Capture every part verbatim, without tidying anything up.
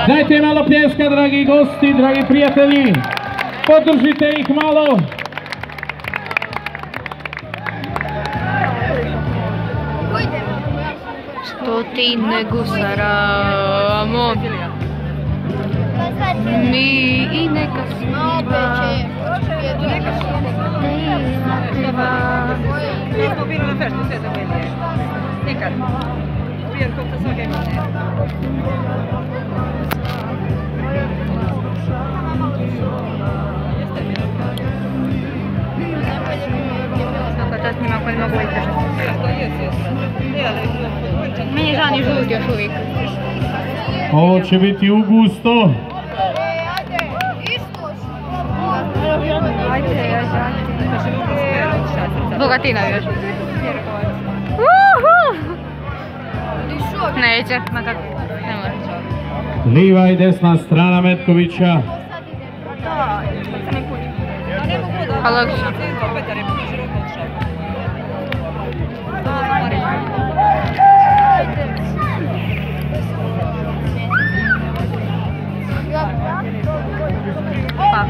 Dajte malo pljeska, dragi gosti, dragi prijatelji. Podržite ih malo. Stotine gusara, amo. Mi i neka smiva. Mi smo bili na feštu Svete Milije. Nikad. Uvijem kopta svake godine. Svaka čast njima koji mogu izdržati. Meni je žao ni žut još uvijek. Ovo će biti ugusto. Ajde, ajde, ajde. Bogatina još. Neće, makar ne može. Liva i desna strana Metkovića. Pa logično. Pa.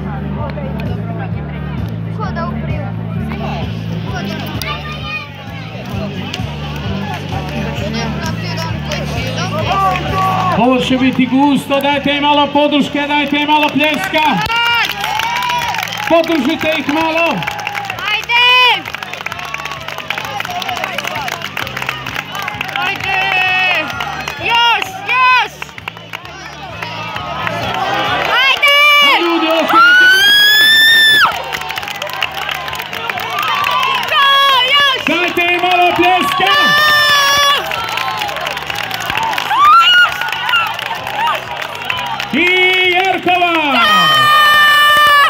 Ovo će biti gusto, dajte im malo podrške, dajte im malo pljeska. Podržite ih malo. Ajde! Ajde! Još, još! Ajde! Ljudi, ovo će biti... Dajte im malo pljeska. I Jerkova!